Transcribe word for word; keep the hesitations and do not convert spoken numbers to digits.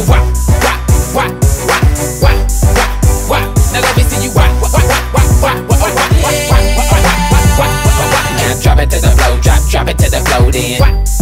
wop, wop, wop, wop, wop, wop, wop. Now let me see you wop, wop, wop, wop, wop, wop, wop, wop, wop, wop, wop, wop, wop, wop. Now drop it to the floor, drop, drop it to the floor, then.